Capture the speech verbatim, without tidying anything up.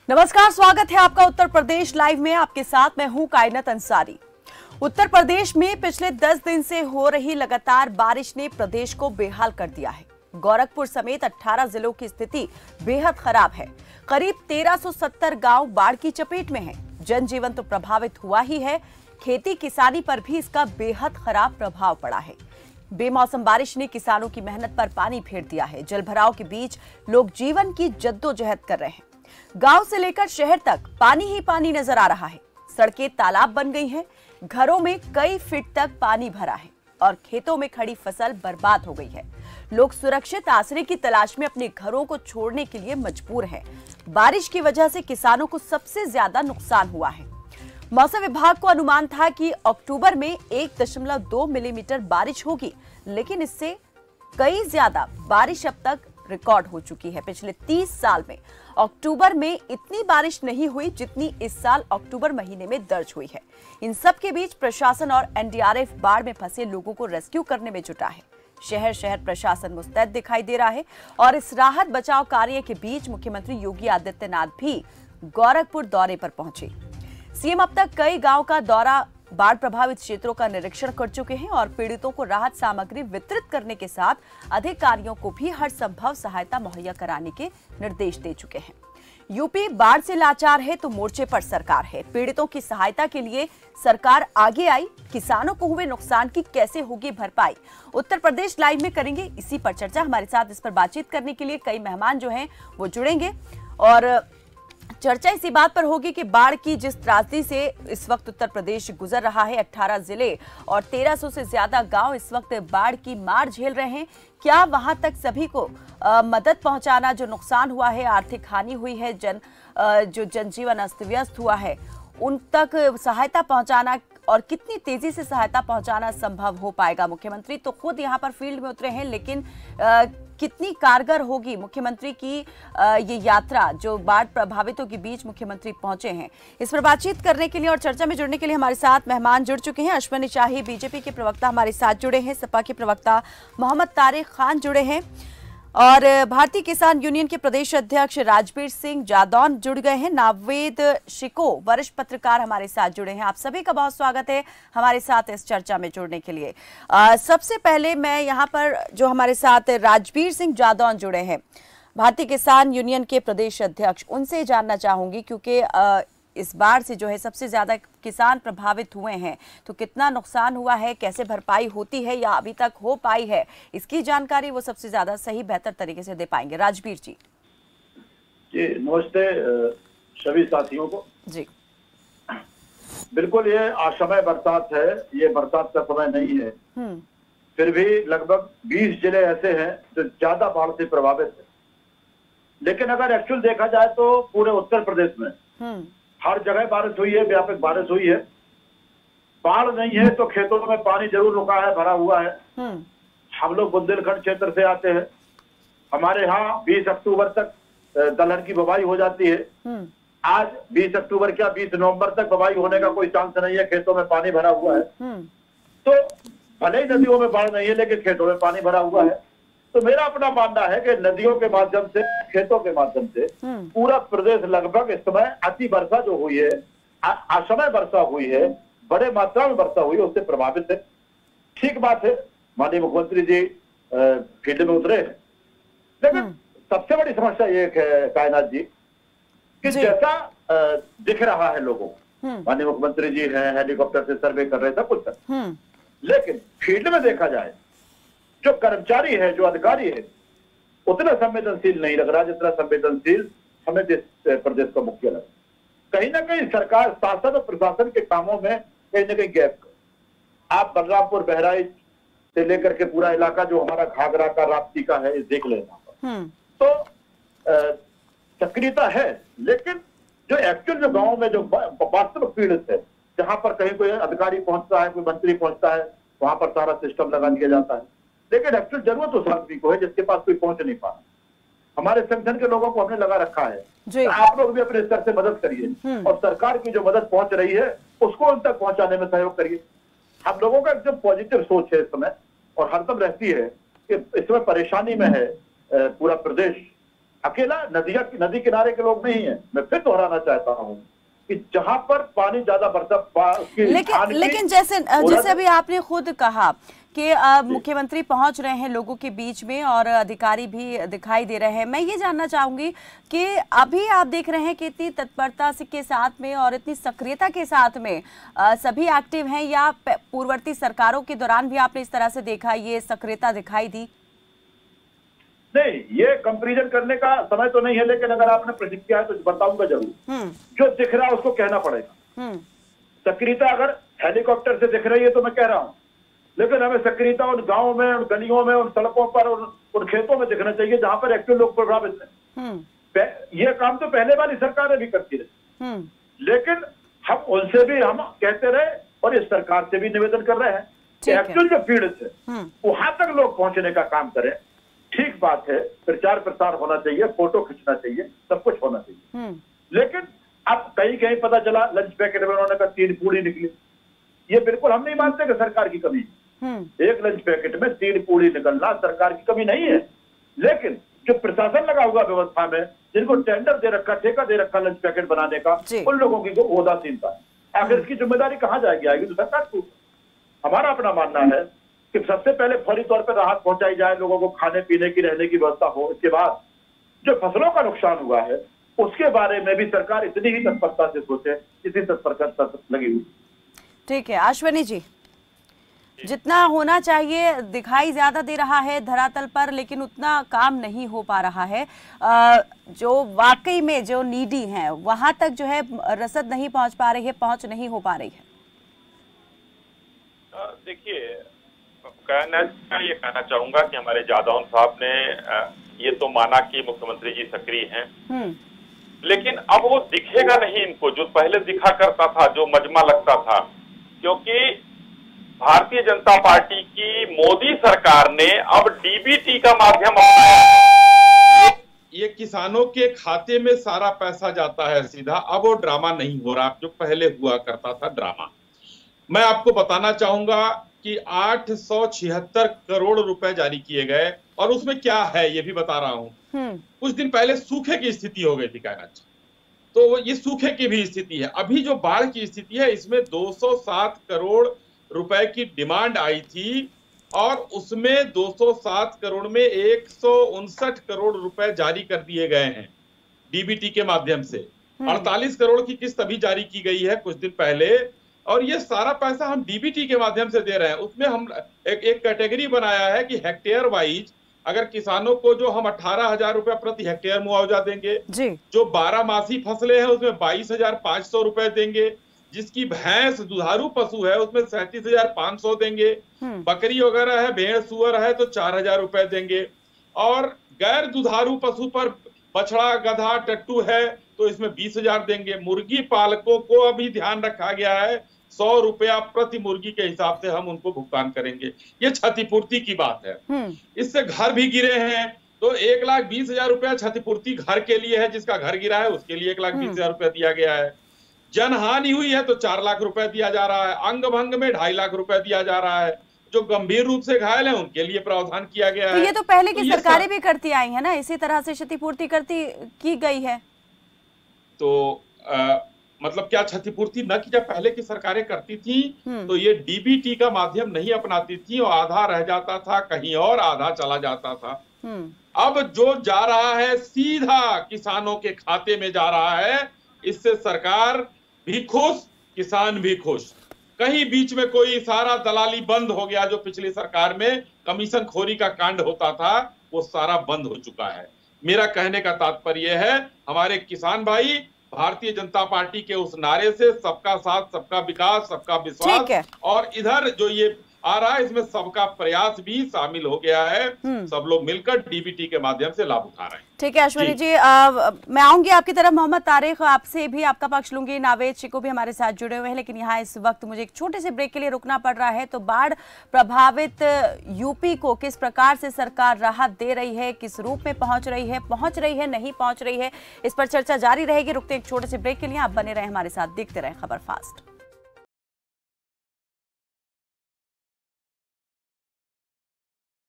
नमस्कार, स्वागत है आपका उत्तर प्रदेश लाइव में। आपके साथ मैं हूं कायनात अंसारी। उत्तर प्रदेश में पिछले दस दिन से हो रही लगातार बारिश ने प्रदेश को बेहाल कर दिया है। गोरखपुर समेत अठारह जिलों की स्थिति बेहद खराब है। करीब तेरह सौ सत्तर गांव बाढ़ की चपेट में हैं। जनजीवन तो प्रभावित हुआ ही है, खेती किसानी पर भी इसका बेहद खराब प्रभाव पड़ा है। बेमौसम बारिश ने किसानों की मेहनत पर पानी फेर दिया है। जलभराव के बीच लोग जीवन की जद्दोजहद कर रहे हैं। गांव से लेकर शहर तक पानी ही पानी नजर आ रहा है। सड़कें तालाब बन गई हैं, घरों में कई फीट तक पानी भरा है और खेतों में खड़ी फसल बर्बाद हो गई है। लोग सुरक्षित आश्रय की तलाश में अपने घरों को छोड़ने के लिए मजबूर हैं। बारिश की वजह से किसानों को सबसे ज्यादा नुकसान हुआ है। मौसम विभाग को अनुमान था कि अक्टूबर में एक दशमलव दो मिलीमीटर बारिश होगी, लेकिन इससे कई ज्यादा बारिश अब तक रिकॉर्ड हो चुकी है। पिछले तीस साल में अक्टूबर में इतनी बारिश नहीं हुई जितनी इस साल अक्टूबर महीने में दर्ज हुई है। इन सब के बीच प्रशासन और एन डी आर एफ बाढ़ में फंसे लोगों को रेस्क्यू करने में जुटा है। शहर शहर प्रशासन मुस्तैद दिखाई दे रहा है और इस राहत बचाव कार्य के बीच मुख्यमंत्री योगी आदित्यनाथ भी गोरखपुर दौरे पर पहुंचे। सीएम अब तक कई गांव का दौरा, बाढ़ प्रभावित क्षेत्रों का निरीक्षण कर चुके हैं और पीड़ितों को राहत सामग्री वितरित करने के साथ अधिकारियों को भी हर संभव सहायता मुहैया कराने के निर्देश दे चुके हैं। यूपी बाढ़ से लाचार है तो मोर्चे पर सरकार है। पीड़ितों की सहायता के लिए सरकार आगे आई। किसानों को हुए नुकसान की कैसे होगी भरपाई, उत्तर प्रदेश लाइव में करेंगे इसी पर चर्चा। हमारे साथ इस पर बातचीत करने के लिए कई मेहमान जो हैं वो जुड़ेंगे और चर्चा इसी बात पर होगी कि बाढ़ की जिस त्रासदी से इस वक्त उत्तर प्रदेश गुजर रहा है, अठारह जिले और तेरह सौ से ज्यादा गांव इस वक्त बाढ़ की मार झेल रहे हैं। क्या वहां तक सभी को आ, मदद पहुंचाना, जो नुकसान हुआ है, आर्थिक हानि हुई है, जन आ, जो जनजीवन अस्त व्यस्त हुआ है, उन तक सहायता पहुंचाना और कितनी तेजी से सहायता पहुंचाना संभव हो पाएगा? मुख्यमंत्री तो खुद यहां पर फील्ड में उतरे हैं, लेकिन आ, कितनी कारगर होगी मुख्यमंत्री की आ, ये यात्रा जो बाढ़ प्रभावितों के बीच मुख्यमंत्री पहुंचे हैं? इस पर बातचीत करने के लिए और चर्चा में जुड़ने के लिए हमारे साथ मेहमान जुड़ चुके हैं। अश्विनी शाही बीजेपी के प्रवक्ता हमारे साथ जुड़े हैं, सपा के प्रवक्ता मोहम्मद तारिक खान जुड़े हैं और भारतीय किसान यूनियन के प्रदेश अध्यक्ष राजबीर सिंह जादौन जुड़ गए हैं। नावेद शिको वरिष्ठ पत्रकार हमारे साथ जुड़े हैं। आप सभी का बहुत स्वागत है हमारे साथ इस चर्चा में जुड़ने के लिए। आ, सबसे पहले मैं यहाँ पर जो हमारे साथ राजबीर सिंह जादौन जुड़े हैं, भारतीय किसान यूनियन के प्रदेश अध्यक्ष, उनसे जानना चाहूंगी क्योंकि इस बाढ़ से जो है सबसे ज्यादा किसान प्रभावित हुए हैं, तो कितना नुकसान हुआ है, कैसे भरपाई होती है या अभी तक हो पाई है, इसकी जानकारी वो सबसे ज्यादा सही बेहतर तरीके से दे पाएंगे। राजबीर जी। जी नमस्ते सभी साथियों को। जी बिल्कुल, ये असमय बरसात है, ये बरसात का समय नहीं है। फिर भी लगभग बीस जिले ऐसे हैं जो ज्यादा बाढ़ से प्रभावित है। लेकिन अगर एक्चुअल देखा जाए तो पूरे उत्तर प्रदेश में हर जगह बारिश हुई है, व्यापक बारिश हुई है। बाढ़ नहीं है तो खेतों में पानी जरूर रुका है, भरा हुआ है। हम लोग बुंदेलखंड क्षेत्र से आते हैं। हमारे यहाँ बीस अक्टूबर तक दलहन की बुवाई हो जाती है। आज बीस अक्टूबर क्या बीस नवंबर तक बुवाई होने का कोई चांस नहीं है, खेतों में पानी भरा हुआ है। तो भले ही नदियों में बाढ़ नहीं है लेकिन खेतों में पानी भरा हुआ है। तो मेरा अपना मानना है कि नदियों के माध्यम से, खेतों के माध्यम से पूरा प्रदेश लगभग इस समय अति वर्षा जो हुई है, असमय वर्षा हुई है, बड़े मात्रा में वर्षा हुई है, उससे प्रभावित है। ठीक बात है, माननीय मुख्यमंत्री जी फील्ड में उतरे हैं। लेकिन सबसे बड़ी समस्या ये है कायनात जी कि जैसा दिख रहा है लोगों को, माननीय मुख्यमंत्री जी हैं, हेलीकॉप्टर से सर्वे कर रहे थे कुछ तक, लेकिन फील्ड में देखा जाए जो कर्मचारी है, जो अधिकारी है, उतना संवेदनशील नहीं लग रहा जितना संवेदनशील हमें प्रदेश का मुख्य लगा। कहीं ना कहीं सरकार, शासन और प्रशासन के कामों में कहीं ना कहीं गैप। आप बलरामपुर, बहराइच से लेकर के पूरा इलाका जो हमारा घाघरा का, राप्ती का है, देख लेना। तो सक्रियता है, लेकिन जो एक्चुअल जो गाँव में जो वास्तविक पीड़ित है, जहां पर कहीं कोई अधिकारी पहुंचता है, कोई मंत्री पहुंचता है, वहां पर सारा सिस्टम लगा दिया जाता है। लेकिन एक्चुअल जरूरत उस आदमी को है जिसके पास कोई पहुंच नहीं पा रहा। हमारे संगठन के लोगों को हमने लगा रखा है, तो आप लोग भी अपने स्तर से मदद करिए और सरकार की जो मदद पहुंच रही है उसको उन तक पहुंचाने में सहयोग करिए। हम लोगों का एकदम पॉजिटिव सोच है इस समय और हरदम रहती है कि इस समय परेशानी में है पूरा प्रदेश। अकेला नदिया नदी किनारे के लोग नहीं है। मैं फिर दोहराना चाहता हूँ कि जहां पर पानी ज्यादा बरसा, लेकिन लेकिन जैसे जैसे अभी आपने खुद कहा कि मुख्यमंत्री पहुंच रहे हैं लोगों के बीच में और अधिकारी भी दिखाई दे रहे हैं, मैं ये जानना चाहूंगी कि अभी आप देख रहे हैं कि इतनी तत्परता के साथ में और इतनी सक्रियता के साथ में आ, सभी एक्टिव हैं, या पूर्ववर्ती सरकारों के दौरान भी आपने इस तरह से देखा, ये सक्रियता दिखाई दी? नहीं, ये कंपैरिजन करने का समय तो नहीं है, लेकिन अगर आपने प्रश्न किया है तो बताऊंगा जरूर। जो दिख रहा है उसको कहना पड़ेगा। सक्रियता अगर हेलीकॉप्टर से दिख रही है तो मैं कह रहा हूं, लेकिन हमें सक्रियता उन गांवों में, उन गलियों में, उन सड़कों पर, उन, उन खेतों में दिखना चाहिए जहां पर एक्टिव लोग प्रभावित हैं। ये काम तो पहले वाली सरकारें भी करती रही, लेकिन हम उनसे भी हम कहते रहे और इस सरकार से भी निवेदन कर रहे हैं कि एक्चुअल जो पीड़ित है वहां तक लोग पहुंचने का काम करें। ठीक बात है, प्रचार प्रसार होना चाहिए, फोटो खींचना चाहिए, सब कुछ होना चाहिए, लेकिन अब कहीं कहीं पता चला लंच पैकेट में उन्होंने कहा तीन पूड़ी निकली। ये बिल्कुल हम नहीं मानते कि सरकार की कमी है। एक लंच पैकेट में तीन पूड़ी निकलना सरकार की कमी नहीं है, लेकिन जो प्रशासन लगा हुआ व्यवस्था में, जिनको टेंडर दे रखा, ठेका दे रखा लंच पैकेट बनाने का, उन लोगों की उदासीनता है। आखिर इसकी जिम्मेदारी कहाँ जाएगी? आएगी तो सरकार को। हमारा अपना मानना है कि सबसे पहले फौरी तौर पर राहत पहुंचाई जाए, लोगों को खाने पीने की, रहने की व्यवस्था हो। इसके बाद जो फसलों का नुकसान हुआ है उसके बारे में भी सरकार इतनी ही तत्परता से सोचे जितनी तत्परता लगी हुई। ठीक है अश्विनी जी, जितना होना चाहिए दिखाई ज्यादा दे रहा है धरातल पर, लेकिन उतना काम नहीं हो पा रहा है। जो वाकई में जो नीडी हैं वहां तक जो है रसद नहीं पहुंच पा रही है, पहुंच नहीं हो पा रही है। देखिए, कहना ये कहना चाहूंगा कि हमारे जादौन साहब ने ये तो माना कि मुख्यमंत्री जी सक्रिय हैं, लेकिन अब वो दिखेगा नहीं इनको जो पहले दिखा करता था, जो मजमा लगता था, क्योंकि भारतीय जनता पार्टी की मोदी सरकार ने अब डीबीटी का माध्यम अपनाया। ये किसानों के खाते में सारा पैसा जाता है सीधा। अब वो ड्रामा नहीं हो रहा जो पहले हुआ करता था ड्रामा। मैं आपको बताना चाहूंगा कि आठ सौ छिहत्तर करोड़ रुपए जारी किए गए, और उसमें क्या है ये भी बता रहा हूं। कुछ दिन पहले सूखे की स्थिति हो गई थी कायनात, तो ये सूखे की भी स्थिति है। अभी जो बाढ़ की स्थिति है इसमें दो सौ सात करोड़ रुपए की डिमांड आई थी, और उसमें दो सौ सात करोड़ में एक सौ उनसठ करोड़ रुपए जारी कर दिए गए हैं डीबीटी के माध्यम से। अड़तालीस करोड़ की किस्त अभी जारी की गई है कुछ दिन पहले, और ये सारा पैसा हम डीबीटी के माध्यम से दे रहे हैं। उसमें हम एक एक कैटेगरी बनाया है कि हेक्टेयर वाइज अगर किसानों को जो हम अठारह हजार रुपया प्रति हेक्टेयर मुआवजा देंगे जी। जो बारह मासी फसलें हैं उसमें बाईस हजार पांच सौ रुपए देंगे, जिसकी भैंस दुधारू पशु है उसमें सैंतीस हजार पांच सौ देंगे, बकरी वगैरह है, भेड़ सुअर है तो चार हजार रुपए देंगे, और गैर दुधारू पशु पर बछड़ा गधा टट्टू है तो इसमें बीस हजार देंगे। मुर्गी पालकों को अभी ध्यान रखा गया है सौ रुपया प्रति मुर्गी के हिसाब से हम उनको भुगतान करेंगे। ये क्षतिपूर्ति की बात है। इससे घर भी गिरे हैं तो एक लाख बीस हजार रुपया क्षतिपूर्ति घर के लिए है, जिसका घर गिरा है उसके लिए एक लाख बीस हजार रुपया दिया गया है। जनहानि हुई है तो चार लाख रुपए दिया जा रहा है। अंग भंग में ढाई लाख रुपए दिया जा रहा है। जो गंभीर रूप से घायल हैं उनके लिए प्रावधान किया गया है। तो ये तो पहले की तो सरकारें भी करती आई है ना, इसी तरह से क्षतिपूर्ति करती की गई है। तो आ, मतलब क्या क्षतिपूर्ति न की जब पहले की सरकारें करती थी तो ये डीबीटी का माध्यम नहीं अपनाती थी और आधा रह जाता था कहीं और, आधा चला जाता था। अब जो जा रहा है सीधा किसानों के खाते में जा रहा है, इससे सरकार भी खुश, किसान भी खुश। कहीं बीच में कोई सारा दलाली बंद हो गया, जो पिछली सरकार में कमीशन खोरी का कांड होता था वो सारा बंद हो चुका है। मेरा कहने का तात्पर्य है हमारे किसान भाई भारतीय जनता पार्टी के उस नारे से सबका साथ, सबका विकास, सबका विश्वास, और इधर जो ये आ रहा है इसमें सबका प्रयास भी शामिल हो गया है। सब लोग मिलकर डीबीटी के माध्यम से लाभ उठा रहे हैं। ठीक है अश्विनी जी, जी आ, मैं आऊंगी आपकी तरफ। मोहम्मद तारिक, आपसे भी आपका पक्ष लूंगी। नावेद चिको भी हमारे साथ जुड़े हुए हैं, लेकिन यहाँ इस वक्त मुझे एक छोटे से ब्रेक के लिए रुकना पड़ रहा है। तो बाढ़ प्रभावित यूपी को किस प्रकार से सरकार राहत दे रही है, किस रूप में पहुंच रही है, पहुंच रही है नहीं पहुंच रही है, इस पर चर्चा जारी रहेगी। रुकते एक छोटे से ब्रेक के लिए, आप बने रहे हमारे साथ, देखते रहे खबर फास्ट।